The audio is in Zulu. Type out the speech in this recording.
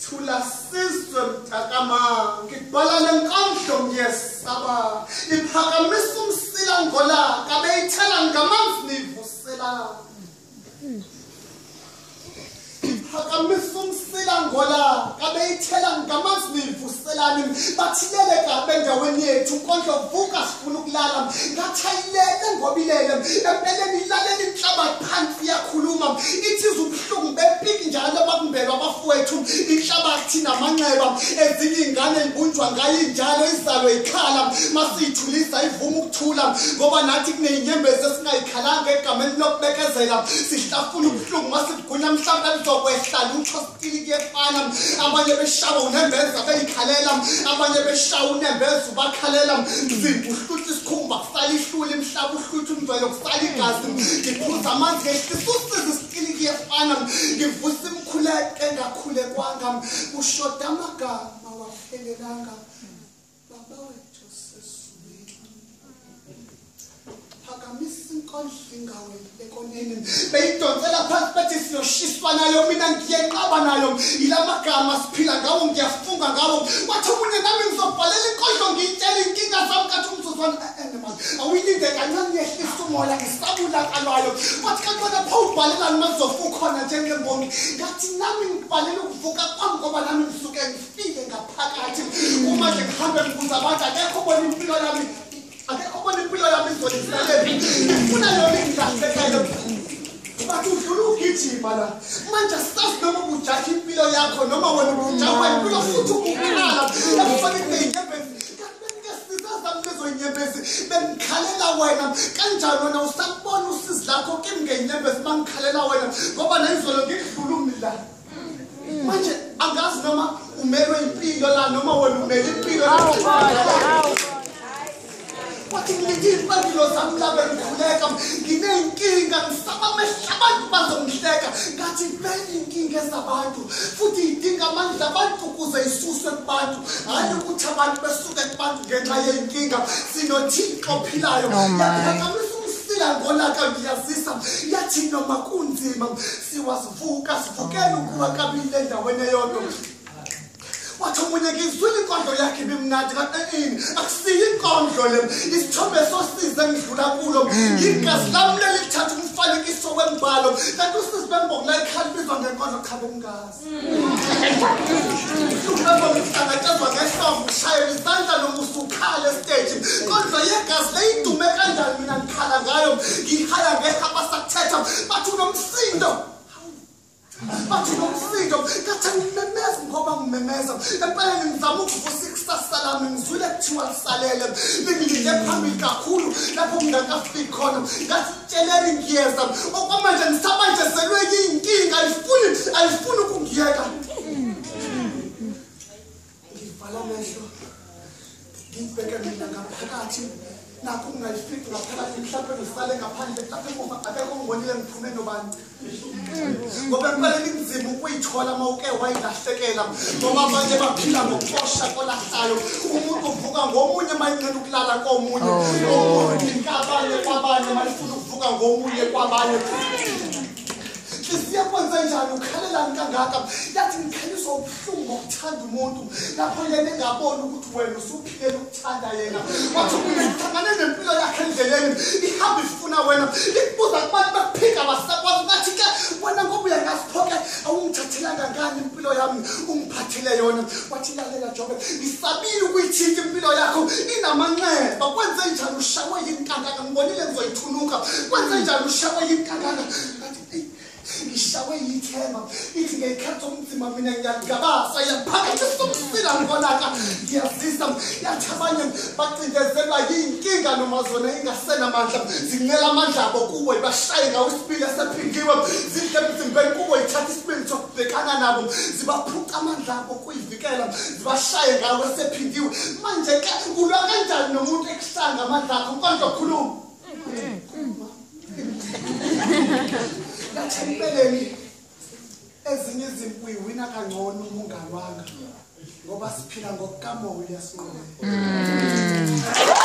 Thula sizwe mtakama ngibhala lenkondlo ngiyesaba iphakamisa umsila ngola kabeyithela ngamanzi nivusela Phakamisa umsila ngola kabeyithela ngamanzi nivuselani bathilele kabe endaweni yethu inkondlo vuka sifuna ukulala ngathayilele ngobilele empeleni ilaleli inhlabathi phansi iyakhuluma ithi ubuhlungu bepiki njalo bakumbelwa abafowethu inhlabathi namanxeba ezinye ingane ibunjwa ngayo njalo izalo ikhala masiyithulisa ivuma ukuthula ngoba nathi kunezinyembezi esingayikhalanga egameni lokubekezela sihlafuna ubuhlungu masigunya mhlawumbe lizokwehla lutho sitili kuyefana abanye beshawa unembeza beyikhalela abanye beshawa unembeza ubakhalela zibuhlutha isikhumba kusala ihlula imhlaba uhlutha umvelo kusala igazi ngiphuza amanzi ngehlisa usiza isitili kuyefana ngivusa imkhuleko engakhulekwanga ushoda amagama wahlelelanga baba wethu sesibili phakamisa inkondlo ingaweli ekoneni beyidonsela phansi bethi siyoshiswa nayo mina ngiyenqaba nayo ilamagama siphila ngawo ngiyafunga ngawo wathi omunye nami ngizobhalela inkondlo ngiyitshela inkinga zami kathi umzuzwana awuyilinde kancane yehlisa umoya ngisabulakalwayo wathi kanti pho ubhalelani makuzofa ukhona njengembongi ngathi nami ngibhalela ukuvuka kwami ngoba nami ngisuke ngifike ngaphakathi uma nje ngihambe ngibuza abantu akekho bona impilo yami akekho bona impilo yami izolisalela ngifuna yona ingahlekayo bathi udlula ugijima la manje sazi noma ujaha impilo yakho noma wena ujaha impilo futhi ukuqala afake ngenyembezi ngezoyinyembezi bengikhalela wena kanjani wena usakubona usizi lakho kimi ngenyembezi bangikhalela wena ngoba nayizolo ngikudlula umla manje angazi noma umelwe impilo la noma wena umele impilo wathi ngithi impilo zami la bengikhuleka nginenkinga ngisaba amehlo abantu bazongihleka ngathi vele inkinga ezabantu futhi idinga amandla abantu ukuze isuswe kubantu hayi ukuthi abantu besuke kubantu ngenxa yenkinga sinothixo ophilayo yaphakamisa umsila ngolaka ngiyazisa yathi noma kunzima siwazivuka sivukela ukuwa kabili endaweni eyodwa wathi omunye ngizwile inkondlo yakhe bimnandi kanti akusiyo inkondlo le isithombe sosize engidlula kulo igazi lami leli lithatha umfanekiso wembalo kanti usizi bembongo la ekhaya bizwa ngenkondlo cha bengazi ubaba ngihlangatshezwa ngehlombe ushayela izandla noma usukhala estage inkondlo yegazi leyidume kanjani mina ngikhala ngayo ngihaya ngehamba sakuthetha bathi unomsindo bathi nomsindo kathi ngimemeza ngoba ngimemeza empeleni ngizama ukuvusa ikusasa lami ngizwile kuthiwa lisalele bengilinde phambili kakhulu lapho ngingakafiki khona ngathi tsheleni ngiyeza okwamanje ngisabanjezelwe yinkinga ayifuni ukungiyeka ngivala amehlo ngibheke mina ngaphakathi nakho ungayifiki ngaphakathi mhlawumbe ngisale ngaphandle mhlawumbe akekho ngibonile ngiphume nobani ngoba empeleni inzima ukuyithola uma uke wayilahlekela ngoba abanye baphila ngokuxosha kolahlayo umuntu uvuka ngomunye mayinqena ukulala komunye umuntu abanye kwabanye mayifuna ukuvuka ngomunye kwabanye siyakwenza njani ukhalelani kangaka yathi ngikhalisa ubuhlungu ngokuthanda umuntu lapho yena engaboni ukuthi wena usuphilela ukuthanda yena wathi uhlangane nempilo yakhe endleleni ihamba ifuna wena ikubuza kubantu bakuphika basakwazi ngathi ke wena ngoba uyangasiphoke awungithathelanga ngani impilo yami ungiphathele yona wathi lalela Jobe ngisabile ukuyithinta impilo yakho inamanxeba kwenze njani ushawe yinkangaka ngibonile ngizoyithunuka kwenze njani ushawe yinkangaka ngishawe yithema ithi ngekhatha umzimba mina ngiyagabaza yaphakamisa umsila ngolaka ngiyazisa yathi abanye bacindezelwa yinkinga noma zona ingasena amandla zincela amandla abo kuwe bashaye ngawo isibili esephindiwe zidle emzimbeni kuwe ithatha isibili sokubhekana nabo zibaphuca amandla abo kuyivikela zibashaye ngawo esephindiwe manje ke kulwa kanjani nomuntu ekuhlanga amandla akho inkondlo khuluma Empeleni ezinye izinto uyiwina kangcono ungalwanga ngoba siphila ngokukamoya siqobe